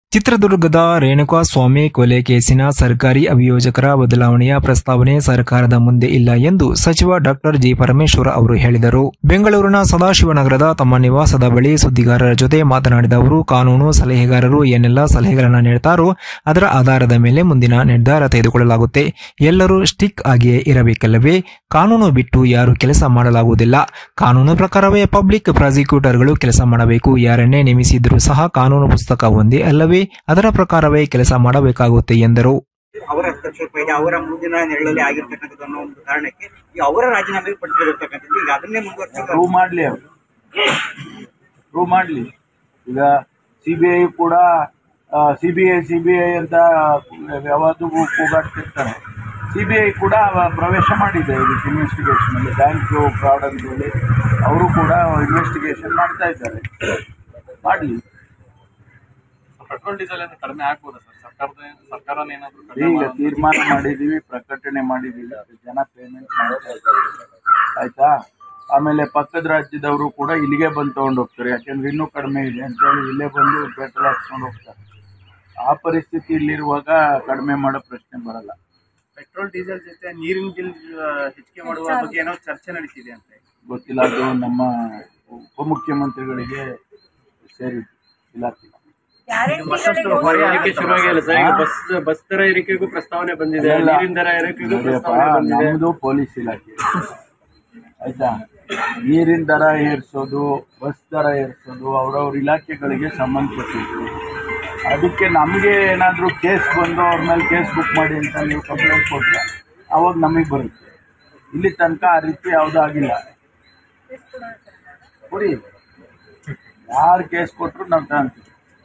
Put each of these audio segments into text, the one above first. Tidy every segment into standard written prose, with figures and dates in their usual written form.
ಚಿತ್ರದುರ್ಗದ ರೇಣುಕಾಸ್ವಾಮಿ ಕೊಲೆ ಕೇಸಿನ ಸರ್ಕಾರಿ ಅಭಿಯೋಜಕರ ಬದಲಾವಣೆಯ ಪ್ರಸ್ತಾವನೆ ಸರ್ಕಾರದ ಮುಂದೆ ಇಲ್ಲ ಎಂದು ಸಚಿವ ಡಾಕ್ಟರ್ ಜಿ ಪರಮೇಶ್ವರ್ ಅವರು ಹೇಳಿದರು. ಬೆಂಗಳೂರಿನ ಸದಾಶಿವನಗರದ ತಮ್ಮ ನಿವಾಸದ ಬಳಿ ಸುದ್ದಿಗಾರರ ಜೊತೆ ಮಾತನಾಡಿದ ಅವರು, ಕಾನೂನು ಸಲಹೆಗಾರರು ಏನೆಲ್ಲ ಸಲಹೆಗಳನ್ನು ನೀಡುತ್ತಾರೋ ಅದರ ಆಧಾರದ ಮೇಲೆ ಮುಂದಿನ ನಿರ್ಧಾರ ತೆಗೆದುಕೊಳ್ಳಲಾಗುತ್ತೆ. ಎಲ್ಲರೂ ಸ್ಟಿಕ್ ಆಗಿಯೇ ಇರಬೇಕಲ್ಲವೇ? ಕಾನೂನು ಬಿಟ್ಟು ಯಾರು ಕೆಲಸ ಮಾಡಲಾಗುವುದಿಲ್ಲ. ಕಾನೂನು ಪ್ರಕಾರವೇ ಪಬ್ಲಿಕ್ ಪ್ರಾಸಿಕ್ಯೂಟರ್ಗಳು ಕೆಲಸ ಮಾಡಬೇಕು. ಯಾರನ್ನೇ ನೇಮಿಸಿದ್ರೂ ಸಹ ಕಾನೂನು ಪುಸ್ತಕ ಒಂದೇ ಅಲ್ಲವೇ? ಅದರ ಪ್ರಕಾರವೇ ಕೆಲಸ ಮಾಡಬೇಕಾಗುತ್ತೆ ಎಂದರು. ಅವರ ಹಸ್ತಕ್ಷೇಪ ಇದೆ, ಅವರ ಮುಂದಿನ ನೆರಳಲ್ಲಿ ಆಗಿರ್ತಕ್ಕಂಥದ್ದು ಅನ್ನೋ ಒಂದು ಕಾರಣಕ್ಕೆ ಅವರ ರಾಜೀನಾಮೆಗೆ ಪಟ್ಟಿರತಕ್ಕಂಥದ್ದು. ಈಗ ಅದನ್ನೇ ಮುಂದುವರಿಸಿ ಪ್ರೂವ್ ಮಾಡಲಿ. ಈಗ ಸಿಬಿಐ ಕೂಡ ಸಿಬಿಐ ಅಂತ ಯಾವಾಗೂ ಕೂಗಾಡ್ತಿರ್ತಾರೆ. ಸಿಬಿಐ ಕೂಡ ಪ್ರವೇಶ ಮಾಡಿದೆ ಇದಕ್ಕೆ ಇನ್ವೆಸ್ಟಿಗೇಷನ್ ಅಲ್ಲಿ. ಬ್ಯಾಂಕ್ ಫ್ರಾಡ್ ಅಂತ ಹೇಳಿ ಅವರು ಕೂಡ ಇನ್ವೆಸ್ಟಿಗೇಷನ್ ಮಾಡ್ತಾ ಇದ್ದಾರೆ. ಮಾಡಲಿ. ಪೆಟ್ರೋಲ್ ಡೀಸೆಲ್ ಕಡಿಮೆ ಆಗ್ಬೋದಾ ಸರ್? ಸರ್ಕಾರನೇ ಏನಾದರೂ ಈಗ ತೀರ್ಮಾನ ಮಾಡಿದ್ದೀವಿ, ಪ್ರಕಟಣೆ ಮಾಡಿದ್ದೀವಿ, ಜನ ಪೇಮೆಂಟ್ ಮಾಡ್ತಾ ಇದ್ದಾರೆ. ಆಯ್ತಾ? ಆಮೇಲೆ ಪಕ್ಕದ ರಾಜ್ಯದವರು ಕೂಡ ಇಲ್ಲಿಗೆ ಬಂದು ತೊಗೊಂಡು ಹೋಗ್ತಾರೆ. ಯಾಕೆಂದ್ರೆ ಇನ್ನೂ ಕಡಿಮೆ ಇದೆ ಅಂತೇಳಿ ಇಲ್ಲೇ ಬಂದು ಪೆಟ್ರೋಲ್ ಹಾಕ್ಸ್ಕೊಂಡು ಹೋಗ್ತಾರೆ. ಆ ಪರಿಸ್ಥಿತಿ ಇಲ್ಲಿರುವಾಗ ಕಡಿಮೆ ಮಾಡೋ ಪ್ರಶ್ನೆ ಬರಲ್ಲ. ಪೆಟ್ರೋಲ್ ಡೀಸೆಲ್ ಜೊತೆ ನೀರಿನ ಬಿಲ್ ಹೆಚ್ಚಿಗೆ ಮಾಡುವ ಬಗ್ಗೆ ಏನೋ ಚರ್ಚೆ ನಡೀತಿದೆ ಅಂತ ಗೊತ್ತಿಲ್ಲ. ಅದು ನಮ್ಮ ಉಪಮುಖ್ಯಮಂತ್ರಿಗಳಿಗೆ ಸೇರಿ ಇಲಾಖೆ. ಮತ್ತಷ್ಟು ಹೊರೆ ಏರಿಕೆ ಶುರುವಾಗಿಲ್ಲ ಸರ್. ಈಗ ಬಸ್ ದರ ಏರಿಕೆಗೂ ಪ್ರಸ್ತಾವನೆ ಬಂದಿದೆ, ನೀರಿನ ದರ ಏರಿಕೆಗೂ ಪ್ರಸ್ತಾವನೆ ಬಂದಿದೆ. ನಮ್ಮದು ಪೊಲೀಸ್ ಇಲಾಖೆ. ಆಯ್ತಾ? ನೀರಿನ ದರ ಏರಿಸೋದು, ಬಸ್ ದರ ಏರಿಸೋದು ಅವ್ರವ್ರ ಇಲಾಖೆಗಳಿಗೆ ಸಂಬಂಧಪಟ್ಟಿದ್ದು. ಅದಕ್ಕೆ ನಮಗೆ ಏನಾದರೂ ಕೇಸ್ ಬಂದು ಅವ್ರ ಮೇಲೆ ಕೇಸ್ ಬುಕ್ ಮಾಡಿ ಅಂತ ನೀವು ಕಂಪ್ಲೇಂಟ್ ಕೊಟ್ಟರೆ ಅವಾಗ ನಮಗೆ ಬರುತ್ತೆ. ಇಲ್ಲಿ ತನಕ ಆ ರೀತಿ ಯಾವುದೂ ಆಗಿಲ್ಲ. ಕೊಡಿ, ಯಾರು ಕೇಸ್ ಕೊಟ್ಟರು ನಾವು ತಗೊಂತೀವಿ.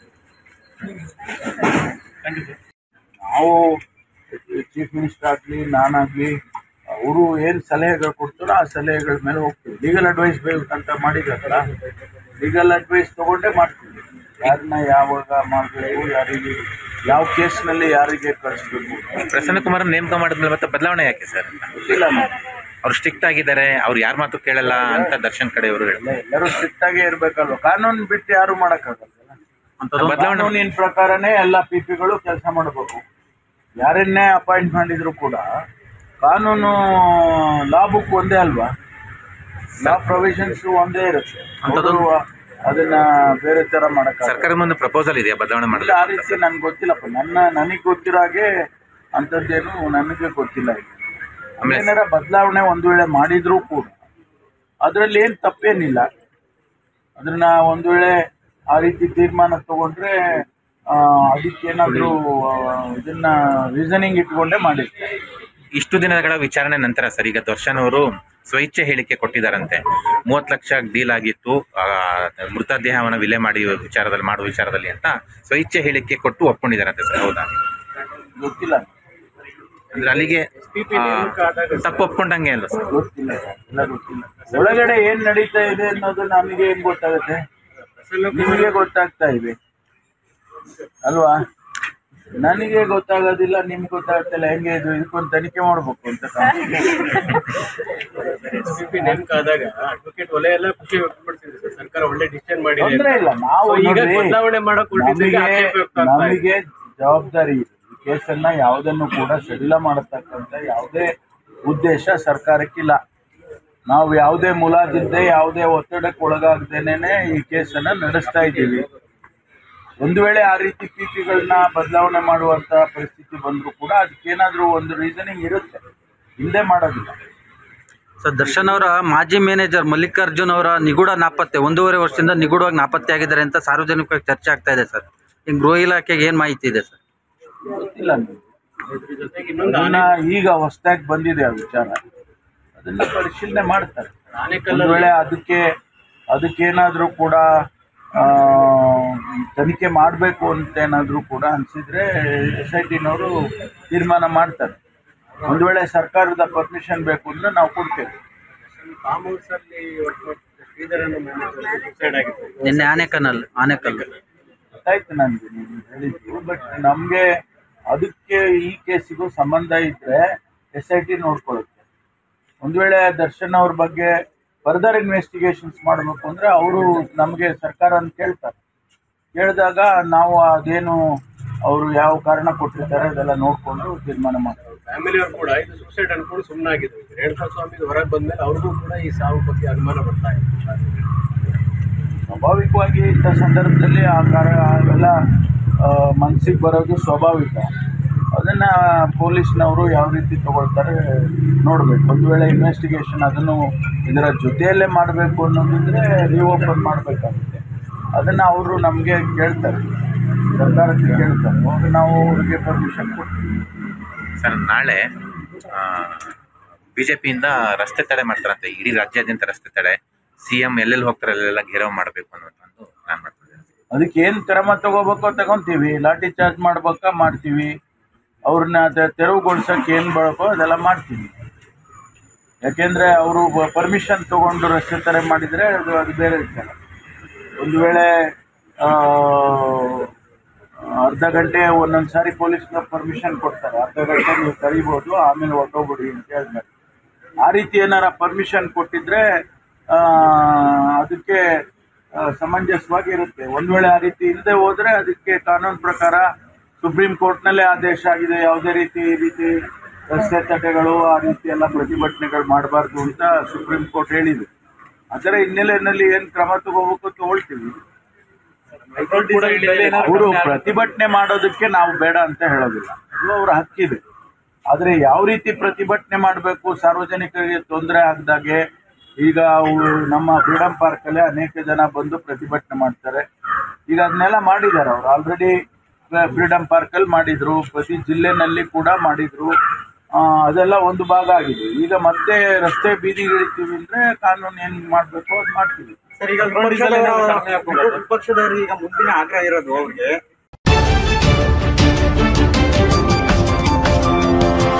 ನಾವು ಚೀಫ್ ಮಿನಿಸ್ಟರ್ ಆಗಲಿ, ನಾನಾಗಲಿ, ಅವರು ಏನು ಸಲಹೆಗಳು ಕೊಡ್ತಾರೋ ಆ ಸಲಹೆಗಳ ಮೇಲೆ ಹೋಗ್ತೀವಿ. ಲೀಗಲ್ ಅಡ್ವೈಸ್ ಬೇಕಂತ ಮಾಡಿದಾರಲ್ಲ, ಲೀಗಲ್ ಅಡ್ವೈಸ್ ತೊಗೊಂಡೇ ಮಾಡ್ತೀವಿ. ಯಾರನ್ನ ಯಾವಾಗ ಮಾಡಬೇಕು, ಯಾರಿಗೆ ಯಾವ ಕೇಸ್ನಲ್ಲಿ ಯಾರಿಗೆ ಕಳಿಸ್ಬೇಕು. ಪ್ರಸನ್ನ ಕುಮಾರ್ ನೇಮಕ ಮಾಡಿದ್ಮೇಲೆ ಮತ್ತೆ ಬದಲಾವಣೆ ಯಾಕೆ ಸರ್? ಗೊತ್ತಿಲ್ಲ. ಅವ್ರು ಸ್ಟ್ರಿಕ್ಟ್ ಆಗಿದ್ದಾರೆ, ಅವ್ರು ಯಾರ ಮಾತು ಕೇಳಲ್ಲ ಅಂತ ದರ್ಶನ್ ಕಡೆ ಅವರು ಹೇಳ್ತಾರೆ. ಎಲ್ಲರೂ ಸ್ಟ್ರಿಕ್ಟ್ ಆಗೇ ಇರಬೇಕಲ್ವ? ಕಾನೂನು ಬಿಟ್ಟು ಯಾರು ಮಾಡೋಕ್ಕಾಗಲ್ಲ. ಕಾನೂನಿನ ಪ್ರಕಾರನೇ ಎಲ್ಲ ಪಿಪಿಗಳು ಕೆಲಸ ಮಾಡಬೇಕು. ಯಾರನ್ನೇ ಅಪಾಯಿಂಟ್ ಮಾಡಿದ್ರು ಕೂಡ ಕಾನೂನು ಲಾ ಬುಕ್ ಒಂದೇ ಅಲ್ವಾ? ಲಾ ಪ್ರೊವಿಷನ್ಸ್ ಒಂದೇ ಇರುತ್ತೆ. ಅದನ್ನ ಬೇರೆ ತರ ಮಾಡಕ್ಕೆ ಸರ್ಕಾರದ ಮುಂದೆ ಪ್ರಪೋಸಲ್ ಇದೆಯಾ ಬದಲಾವಣೆ ಮಾಡಲ್ಲ? ಆ ರೀತಿ ನನ್ಗೆ ಗೊತ್ತಿಲ್ಲಪ್ಪ. ನನಗೆ ಗೊತ್ತಿರೋ ಹಾಗೆ ಅಂಥದ್ದೇನು ನನಗೆ ಗೊತ್ತಿಲ್ಲ. ಏನಾರ ಬದಲಾವಣೆ ಒಂದು ವೇಳೆ ಮಾಡಿದ್ರೂ ಕೂಡ ಅದರಲ್ಲಿ ಏನು ತಪ್ಪೇನಿಲ್ಲ. ಅದನ್ನ ಒಂದು ವೇಳೆ ಆ ರೀತಿ ತೀರ್ಮಾನ ತಗೊಂಡ್ರೆ ಅದಕ್ಕೇನಾದರೂ ಇದನ್ನ ರೀಸನಿಂಗ್ ಇಟ್ಕೊಂಡೇ ಮಾಡಿರ್ತಾರೆ. ಇಷ್ಟು ದಿನಗಳ ವಿಚಾರಣೆ ನಂತರ ಸರ್, ಈಗ ದರ್ಶನ್ ಅವರು ಸ್ವಇಚ್ಛೆ ಹೇಳಿಕೆ ಕೊಟ್ಟಿದ್ದಾರಂತೆ. 30 ಲಕ್ಷ ಡೀಲ್ ಆಗಿತ್ತು ಮೃತದೇಹವನ್ನು ವಿಲೆ ಮಾಡಿ ಮಾಡುವ ವಿಚಾರದಲ್ಲಿ ಅಂತ ಸ್ವಇಚ್ಛೆ ಹೇಳಿಕೆ ಕೊಟ್ಟು ಒಪ್ಕೊಂಡಿದ್ದಾರಂತೆ ಸರ್. ಹೌದಾ? ಗೊತ್ತಿಲ್ಲ. ಅಂದ್ರೆ ಅಲ್ಲಿಗೆ ತಪ್ಪು ಒಪ್ಕೊಂಡಂಗೆ ಅಲ್ವ ಸರ್? ಗೊತ್ತಿಲ್ಲ. ಒಳಗಡೆ ಏನ್ ನಡೀತಾ ಇದೆ ಅನ್ನೋದು ನಮಗೆ ಏನ್ ಗೊತ್ತಾಗುತ್ತೆ? ನಿಮಗೆ ಗೊತ್ತಾಗ್ತಾ ಇದೆ ಅಲ್ವಾ? ನನಗೆ ಗೊತ್ತಾಗೋದಿಲ್ಲ, ನಿಮ್ಗೆ ಗೊತ್ತಾಗ್ತಿಲ್ಲ. ಹೆಂಗೆ ಇದು? ಇದಕ್ಕೊಂದು ತನಿಖೆ ಮಾಡ್ಬೇಕು ಅಂತ. ನೇಮಕ ಆದಾಗ ಅಡ್ವೊಕೇಟ್ ವಲಯ ಎಲ್ಲ ಖುಷಿ ವ್ಯಕ್ತಪಡಿಸಿದ್ರು. ಸರ್ಕಾರ ಒಳ್ಳೆ ಡಿಸಿಷನ್ ಮಾಡಿದೆ. ತೊಂದರೆ ಇಲ್ಲ. ನಾವು ಬದಲಾವಣೆ ನಮಗೆ ಜವಾಬ್ದಾರಿ ಇದೆ. ಈ ಕೇಸನ್ನ ಯಾವುದನ್ನು ಕೂಡ ಸಡಿಲ ಮಾಡತಕ್ಕಂಥ ಯಾವುದೇ ಉದ್ದೇಶ ಸರ್ಕಾರಕ್ಕಿಲ್ಲ. ನಾವು ಯಾವುದೇ ಮುಲಾಜಿಲ್ಲದೆ, ಯಾವುದೇ ಒತ್ತಡಕ್ಕೆ ಒಳಗಾಗದೇನೆ ಈ ಕೇಸನ್ನ ನಡೆಸ್ತಾ ಇದ್ದೀವಿ. ಒಂದು ವೇಳೆ ಆ ರೀತಿ ಪಿಪಿಗಳನ್ನ ಬದಲಾವಣೆ ಮಾಡುವಂತ ಪರಿಸ್ಥಿತಿ ಬಂದರೂ ಕೂಡ ಅದಕ್ಕೇನಾದ್ರೂ ಒಂದು ರೀಸನಿಂಗ್ ಇರುತ್ತೆ, ಹಿಂದೆ ಮಾಡೋದಿಲ್ಲ. ಸರ್, ದರ್ಶನ್ ಅವರ ಮಾಜಿ ಮ್ಯಾನೇಜರ್ ಮಲ್ಲಿಕಾರ್ಜುನ್ ಅವರ ನಿಗೂಢ ನಾಪತ್ತೆ 1.5 ವರ್ಷದಿಂದ ನಿಗೂಢವಾಗಿ ನಾಪತ್ತೆ ಆಗಿದ್ದಾರೆ ಅಂತ ಸಾರ್ವಜನಿಕವಾಗಿ ಚರ್ಚೆ ಆಗ್ತಾ ಇದೆ ಸರ್. ಈಗ ಗೃಹ ಇಲಾಖೆಗೆ ಏನು ಮಾಹಿತಿ ಇದೆ ಸರ್? ಗೊತ್ತಿಲ್ಲ. ಈಗ ಹೊಸದಾಗಿ ಬಂದಿದೆ ಆ ವಿಚಾರ. ಅದನ್ನ ಪರಿಶೀಲನೆ ಮಾಡ್ತಾರೆ. ಒಂದು ವೇಳೆ ಅದಕ್ಕೇನಾದ್ರೂ ಕೂಡ ತನಿಖೆ ಮಾಡಬೇಕು ಅಂತ ಏನಾದರೂ ಕೂಡ ಅನಿಸಿದ್ರೆ SITನವರು ತೀರ್ಮಾನ ಮಾಡ್ತಾರೆ. ಒಂದು ವೇಳೆ ಸರ್ಕಾರದ ಪರ್ಮಿಷನ್ ಬೇಕು ಅಂದ್ರೆ ನಾವು ಕೊಡ್ತೇವೆ. ನಿನ್ನೆ ಆನೆಕಲ್ ಗೊತ್ತಾಯ್ತು ನನಗೆ ನೀವು ಹೇಳಿದ್ದು. ಬಟ್ ನಮಗೆ ಅದಕ್ಕೆ ಈ ಕೇಸಿಗೂ ಸಂಬಂಧ ಇದ್ದರೆ SIT ನೋಡ್ಕೊಳ್ಳುತ್ತೆ. ಒಂದು ವೇಳೆ ದರ್ಶನ್ ಅವ್ರ ಬಗ್ಗೆ ಫರ್ದರ್ ಇನ್ವೆಸ್ಟಿಗೇಷನ್ಸ್ ಮಾಡಬೇಕು ಅಂದರೆ ಅವರು ನಮಗೆ ಸರ್ಕಾರ ಅಂತ ಕೇಳ್ತಾರೆ. ಕೇಳಿದಾಗ ನಾವು ಅದೇನು ಅವರು ಯಾವ ಕಾರಣ ಕೊಟ್ಟಿರ್ತಾರೆ ಅದೆಲ್ಲ ನೋಡ್ಕೊಂಡು ತೀರ್ಮಾನ ಮಾಡ್ತಾರೆ. ಫ್ಯಾಮಿಲಿಯವರು ಕೂಡ ಇದು ಸೂಸೈಡ್ ಅನ್ಕೊಂಡು ಸುಮ್ಮನಾಗಿದ್ರು. ರೇಣುಕಾ ಸ್ವಾಮಿ ಹೊರಗೆ ಬಂದ್ಮೇಲೆ ಅವ್ರಿಗೂ ಕೂಡ ಈ ಸಾವು ಬಗ್ಗೆ ಅನುಮಾನ ಬರ್ತಾ ಇದೆ. ಸ್ವಾಭಾವಿಕವಾಗಿ ಇಂಥ ಸಂದರ್ಭದಲ್ಲಿ ಅವೆಲ್ಲ ಮನಸ್ಸಿಗೆ ಬರೋದು ಸ್ವಾಭಾವಿಕ. ಅದನ್ನು ಪೊಲೀಸ್ನವರು ಯಾವ ರೀತಿ ತಗೊಳ್ತಾರೆ ನೋಡಬೇಕು. ಒಂದು ವೇಳೆ ಇನ್ವೆಸ್ಟಿಗೇಷನ್ ಅದನ್ನು ಇದರ ಜೊತೆಯಲ್ಲೇ ಮಾಡಬೇಕು ಅನ್ನೋದಿದ್ರೆ ರಿಓಪನ್ ಮಾಡಬೇಕಾಗುತ್ತೆ. ಅದನ್ನು ಅವರು ನಮಗೆ ಕೇಳ್ತಾರೆ, ಸರ್ಕಾರಕ್ಕೆ ಕೇಳ್ತಾರೆ, ಅವಾಗ ನಾವು ಅವ್ರಿಗೆ ಪರ್ಮಿಷನ್ ಕೊಡ್ತೀವಿ. ಸರ್, ನಾಳೆ ಬಿಜೆಪಿಯಿಂದ ರಸ್ತೆ ತಡೆ ಮಾಡ್ತಾರಂತೆ, ಇಡೀ ರಾಜ್ಯಾದ್ಯಂತ ರಸ್ತೆ ತಡೆ. CM ಎಲ್ಲೆಲ್ಲಿ ಹೋಗ್ತಾರೆ ಅಲ್ಲೆಲ್ಲ ಘೇರಾವ್ ಮಾಡಬೇಕು ಅನ್ನೋದು ಪ್ಲಾನ್ ಮಾಡ್ತಿದ್ದಾರೆ. ಅದಕ್ಕೆ ಏನು ಕ್ರಮ ತಗೋಬೇಕೋ ತಗೊತೀವಿ. ಲಾಠಿ ಚಾರ್ಜ್ ಮಾಡ್ಬೇಕಾ ಮಾಡ್ತೀವಿ, ಅವ್ರನ್ನ ತೆರವುಗೊಳಿಸೋಕೆ ಏನು ಬೇಕೋ ಅದೆಲ್ಲ ಮಾಡ್ತೀವಿ. ಯಾಕೆಂದರೆ ಅವರು ಪರ್ಮಿಷನ್ ತೊಗೊಂಡು ರಸ್ತೆ ತಡೆ ಮಾಡಿದರೆ ಅದು ಬೇರೆ ವಿಚಾರ. ಒಂದು ವೇಳೆ ಅರ್ಧ ಗಂಟೆ ಒಂದೊಂದು ಸಾರಿ ಪೊಲೀಸ್ನವ್ರು ಪರ್ಮಿಷನ್ ಕೊಡ್ತಾರೆ, ಅರ್ಧ ಗಂಟೆ ನೀವು ಕರಿಬೋದು ಆಮೇಲೆ ಹೊರಟೋಗ್ಬಿಡಿ ಅಂತ ಹೇಳ್ತಾರೆ. ಆ ರೀತಿ ಏನಾರ ಪರ್ಮಿಷನ್ ಕೊಟ್ಟಿದ್ರೆ ಅದಕ್ಕೆ ಸಮಂಜಸವಾಗಿ ಇರುತ್ತೆ. ಒಂದು ವೇಳೆ ಆ ರೀತಿ ಇಲ್ಲದೆ ಹೋದರೆ ಅದಕ್ಕೆ ಕಾನೂನು ಪ್ರಕಾರ ಸುಪ್ರೀಂ ಕೋರ್ಟ್ನಲ್ಲೇ ಆದೇಶ ಆಗಿದೆ, ಯಾವುದೇ ರೀತಿ ರಸ್ತೆ ತಡೆಗಳು ಆ ರೀತಿ ಎಲ್ಲ ಪ್ರತಿಭಟನೆಗಳು ಮಾಡಬಾರ್ದು ಅಂತ ಸುಪ್ರೀಂ ಕೋರ್ಟ್ ಹೇಳಿದೆ. ಅದರ ಹಿನ್ನೆಲೆಯಲ್ಲಿ ಏನು ಕ್ರಮ ತಗೋಬೇಕು ತಗೊಳ್ತೀವಿ. ಅವರು ಪ್ರತಿಭಟನೆ ಮಾಡೋದಕ್ಕೆ ನಾವು ಬೇಡ ಅಂತ ಹೇಳೋದಿಲ್ಲ, ಅದು ಅವರ ಹಕ್ಕಿದೆ. ಆದರೆ ಯಾವ ರೀತಿ ಪ್ರತಿಭಟನೆ ಮಾಡಬೇಕು, ಸಾರ್ವಜನಿಕರಿಗೆ ತೊಂದರೆ ಆಗದಾಗೆ. ಈಗ ನಮ್ಮ ಫ್ರೀಡಮ್ ಪಾರ್ಕಲ್ಲೇ ಅನೇಕ ಜನ ಬಂದು ಪ್ರತಿಭಟನೆ ಮಾಡ್ತಾರೆ. ಈಗ ಅದನ್ನೆಲ್ಲ ಮಾಡಿದ್ದಾರೆ ಅವರು. ಆಲ್ರೆಡಿ ಫ್ರೀಡಮ್ ಪಾರ್ಕಲ್ಲಿ ಮಾಡಿದರು, ಪ್ರತಿ ಜಿಲ್ಲೆನಲ್ಲಿ ಕೂಡ ಮಾಡಿದರು. ಅದೆಲ್ಲ ಒಂದು ಭಾಗ ಆಗಿದೆ. ಈಗ ಮತ್ತೆ ರಸ್ತೆ ಬೀದಿಗಿಳಿತೀವಿ ಅಂದರೆ ಕಾನೂನು ಏನು ಮಾಡಬೇಕು ಅದು ಮಾಡ್ತೀವಿ. ಸರ್, ಈಗ ವಿಪಕ್ಷದವರು ಈಗ ಮುಂದಿನ ಆಗ್ರಹ ಇರೋದು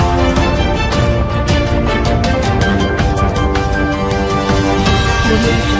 ಅವ್ರಿಗೆ